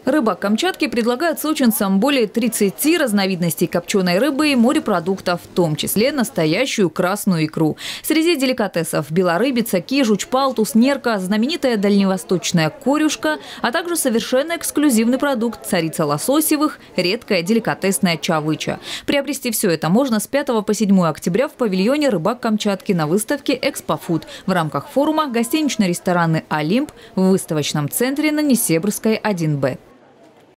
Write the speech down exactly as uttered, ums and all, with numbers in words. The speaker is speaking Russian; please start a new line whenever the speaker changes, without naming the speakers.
Рыбак Камчатки предлагает сочинцам более тридцати разновидностей копченой рыбы и морепродуктов, в том числе настоящую красную икру. Среди деликатесов – белорыбица, кижуч, палтус, нерка, знаменитая дальневосточная корюшка, а также совершенно эксклюзивный продукт – царица лососевых, редкая деликатесная чавыча. Приобрести все это можно с пятого по седьмое октября в павильоне «Рыбак Камчатки» на выставке «Экспофуд» в рамках форума «Гостинично-ресторанный Олимп» в выставочном центре на Несебрской один Б.